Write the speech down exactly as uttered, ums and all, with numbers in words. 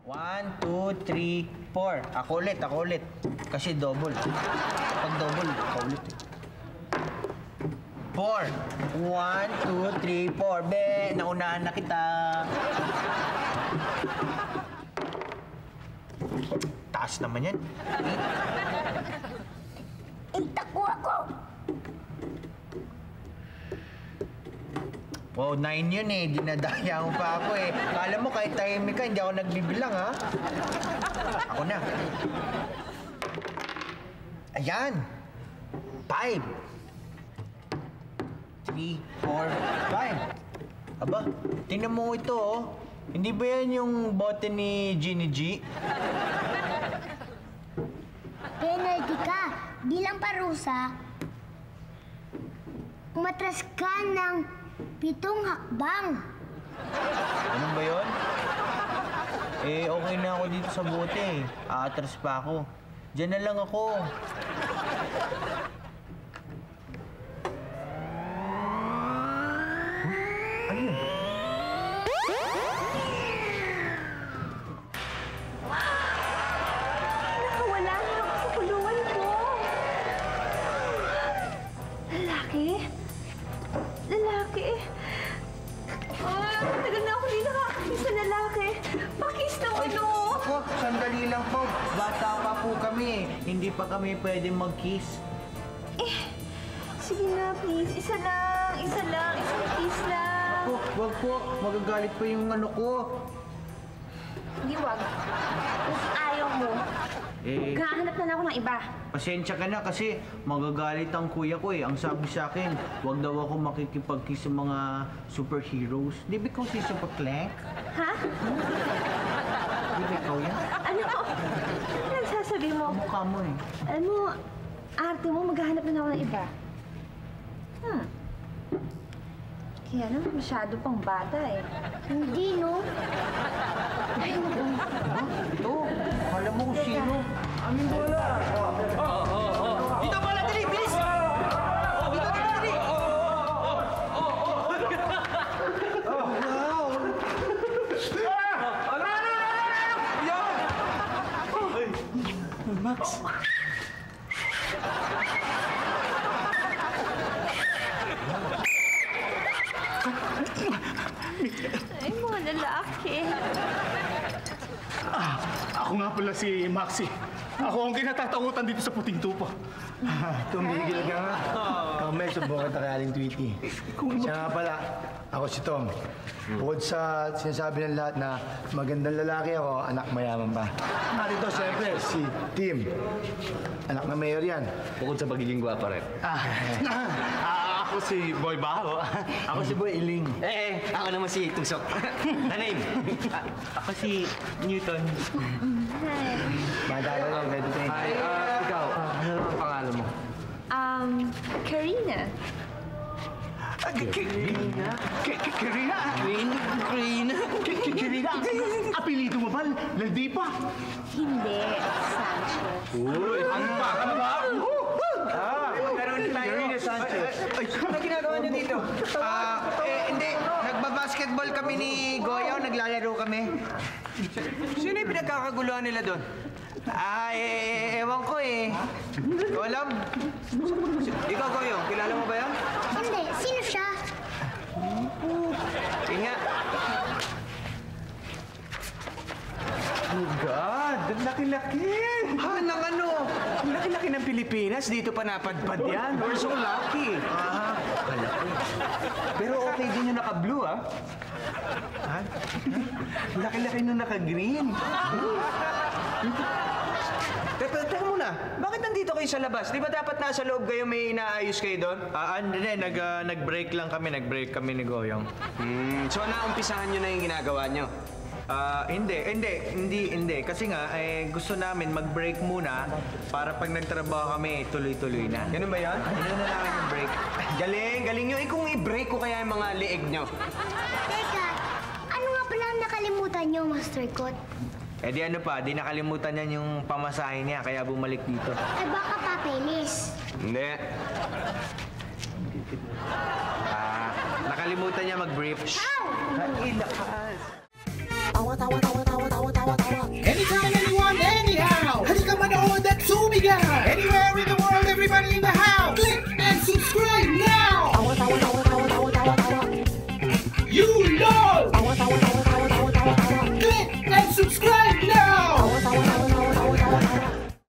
One, two, three, four. Ako ulit, ako ulit. Kasi double. Pag double, ako ulit eh. Four. One, two, three, four. Be, naunahan na kita. Taas naman yan. Ay, takbo ako. Wow, nine yun eh. Dinadaya mo pa ako eh. Kala mo kahit tahimik ka, hindi ako nagbibilang ha. Ako na. Ayan. Five. Three, four, five. Aba, tingnan mo ito oh. Hindi ba yan yung bote ni Genie G? Penalty ka. Bilang parusa, umatras ka ng pitong hakbang. Ano ba yun? Eh, okay na ako dito sa bote eh. Aatras pa ako. Diyan na lang ako. Ano yun? Nakawala na ako sa kulungan ko. Lalaki? Lalaki? Ah, tagal na ako hindi nakakakis na lalaki. Pakis na ano? Ako, sandali lang po. Bata pa po kami. Hindi pa kami pwedeng mag-kiss. Eh, sige na please. Isa lang, isa lang, isang kiss lang. Ako, wag po. Magagalit pa yung ano ko. Hindi wag. Kung ayaw mo, Eh, maghahanap na lang ako ng iba. pasensya ka na kasi magagalit ang kuya ko eh. Ang sabi sa akin, wag daw ako makikipag-kiss sa mga superheroes. Di ba ikaw si Super Clank? Ha? Di ba ikaw yan? Ano? Ano ang sasabi mo? Mukha mo eh. Alam mo, arte mo, maghahanap na lang ako ng iba. Hmm. Kaya naman, masyado pang bata eh. Hindi, no? Ha? Ito, kala mo kung sino. Aming bola. Dito pala, dali! Bilis! Dito, dito, dali! Oh, wow! Ano, ano, ano? Yan! Max! Ay, mga lalaki. Ah, ako nga pala si Maxie. Ako ang kinatatakutan dito sa Puting Tupa. Tumigil ka nga. Kami, subukan kita kay Aling Tweety. Siya nga pala, ako si Tom. Bukod sa sinasabi ng lahat na magandang lalaki ako, anak mayaman pa. Narito, siyempre, si Tim. Anak na mayor yan. Bukod sa pagiging gwapa rin. Ah, ah, ako si Boy Baho. Ako si Boy Iling. Eh, eh, ako naman si Tusok. Na name? Ako si Newton. Madala lang, pwede tayo. Hi, uh, ikaw, ano ang pangalan mo? Um, Kerina. Kerina? Kerina? Kerina? Kerina? Apelido mo ba? Laldipa? Hindi, Sanchez. Uy, ano pa? Ano ba? Ah, magkaroon tayo. Kerina Sanchez. Ay, ano ginagawa niyo dito? Ah, eh, hindi. Nagbabasketball kami ni Goyong, naglalaro kami. Sino yung pinagkakaguluhan nila doon? Ah, eh, ewan ko eh. Ikaw alam? Ikaw, Goyong, kilala mo ba yan? Hindi. Sino siya? Yun nga. Oh God, ang laki-laki! Ha, nang ano? Ang laki-laki ng Pilipinas, dito pa napadpad yan. We're so lucky. Ah, kala ko. Pero okay din yung naka-blue, ah. Ha? Laki-laki nung naka-green. Teka, teka muna. Bakit nandito kayo sa labas? Di ba dapat nasa loob kayo may inaayos kayo doon? Ah, hindi, nag, uh, nag-break lang kami. Nag-break kami ni Goyong. Hmm, so naumpisahan nyo na yung ginagawa nyo? Ah, hindi, hindi, hindi, hindi. Kasi nga, eh, gusto namin mag-break muna para pag nagtrabaho kami, tuloy-tuloy na. Ganun ba yan? Ano na namin yung break? Galing, galing nyo. Eh kung i-break ko kaya yung mga leeg nyo. Teka, ano nga pala ang nakalimutan niyo, Master Kot? Eh di ano pa, di nakalimutan niya yung pamasahe niya, kaya bumalik dito. Ay baka papeles. Hindi. Ah, nakalimutan niya mag-brief. Ow! Ay, lakas. Tawa, tawa, tawa, tawa, tawa, tawa, tawa. Anywhere in the world, everybody in the house.